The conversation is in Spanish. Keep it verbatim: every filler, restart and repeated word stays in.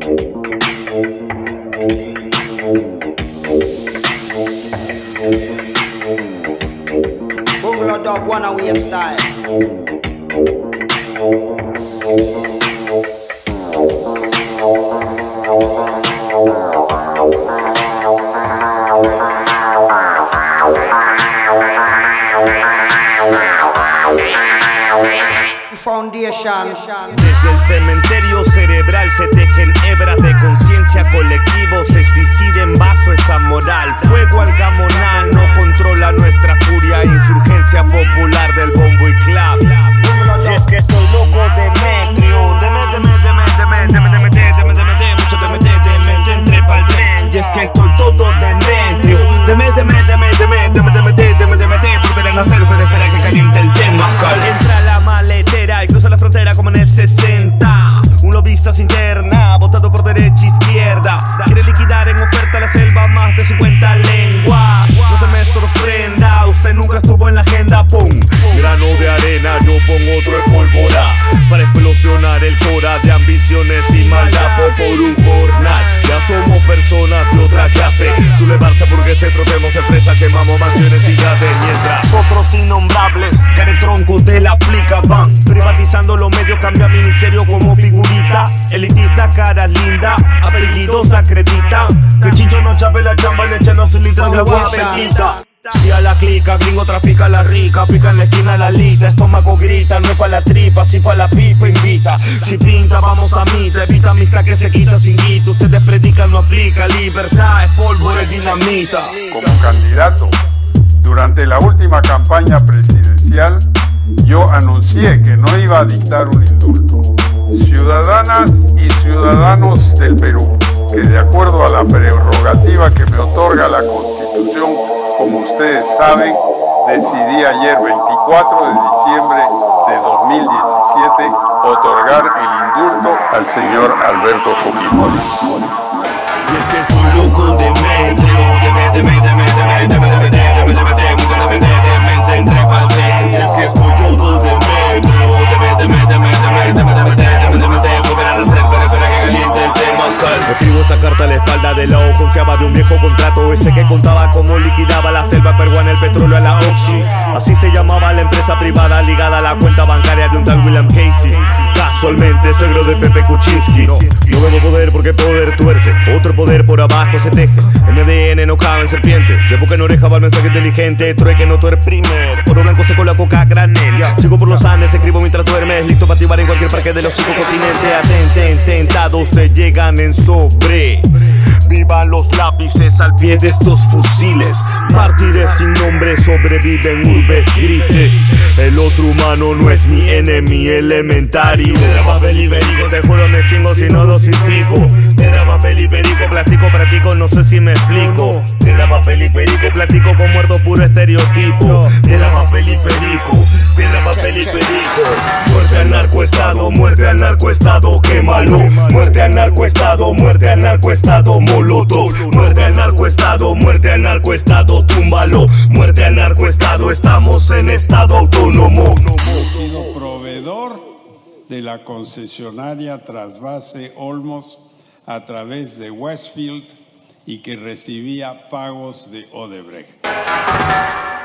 Bungalow dog one away style. Foundation. Desde el cementerio cerebral se tejen hebras de conciencia colectivo, se suicida en vaso esa moral. Fuego al gamonal no controla nuestra furia, insurgencia popular del bombo y clap. Y es que estoy loco Demetrio, deme, deme, deme, deme, deme, deme, deme, deme, deme, mucho deme, deme, deme, trepa al tren. Y es que estoy todo Demetrio, deme, deme, deme, deme, deme, deme, deme, deme, deme, volver a nacer, pero espera que caliente el tema. Entra la maletera y cruza la frontera como en el sesenta. Un lobista se interna, votado por derecha e izquierda. Quiere liquidar en oferta la selva más de cincuenta lenguas. No se me sorprenda, usted nunca estuvo en la agenda. Pum, grano de arena, yo pongo otro de pólvora para explosionar el cora de ambiciones y maldad por un jornal. Ya somos personas de otra clase. Sublevarse porque se trofemos empresa, quemamos mansiones y yates. Mientras otros innombrables, care tronco te la aplica, van privatizando los medios, cambia ministerio como figurita. Elitista, cara linda, apellidos acredita. Que Chicho no chape la chamba, le echan un litro de agua bendita. Si a la clica, gringo trafica la rica, pica en la esquina la lita, estómago grita, no es pa' la tripa, si pa' la pipa invita. Si pinta, vamos a mita, evita amistad que se quita sin guito. Ustedes predican, no aplica, libertad es pólvora, es dinamita. Como candidato, durante la última campaña presidencial, yo anuncié que no iba a dictar un indulto. Ciudadanas y ciudadanos del Perú, que de acuerdo a la prerrogativa que me otorga la Constitución, como ustedes saben, decidí ayer, veinticuatro de diciembre de dos mil diecisiete, otorgar el indulto al señor Alberto Fujimori. Y es que estoy loco de metro, deme, deme, deme, deme, deme, deme, deme, deme, deme, deme, entre padres. Y es que estoy loco de metro, deme, deme, deme, deme, deme, deme, deme, deme, deme, volver a nacer, pero espera que caliente el tema. Escribo esta carta a la espalda de la ojonciaba de un viejo contrato, ese que contaba cómo liquidaba la selva peruana, el petróleo a la Oxy. Así se llamaba la empresa privada ligada a la cuenta bancaria de un tal William Casey. Casualmente suegro de Pepe Kuczynski. No, no veo poder porque poder tuerce, otro poder por abajo se teje. En mi A D N no caben serpientes, de boca en oreja va el mensaje inteligente. Trueque no tú eres primer, oro blanco seco la coca granel. Sigo por los Andes, escribo mientras duermes, listo para activar en cualquier parque de los cinco continentes. Atenten, tentados te llegan en sobre. Vivan los lápices al pie de estos fusiles. Mártires sin nombre sobreviven urbes grises. El otro humano no es mi enemy elementary. Piedra, papel y perico, te juro me extingo si no dosifico. Piedra, papel y perico, plástico, practico, no sé si me explico. Piedra, papel y perico, plástico con muerto puro estereotipo. Piedra, papel y perico, piedra, papel y perico. Muerte al narcoestado, muerte al narcoestado, quémalo. Muerte al narcoestado, muerte al narcoestado, molotov. Muerte al narcoestado, muerte al narcoestado, túmbalo. Muerte al narcoestado, estamos en estado autónomo. He sido proveedor de la concesionaria Trasvase Olmos a través de Westfield y que recibía pagos de Odebrecht.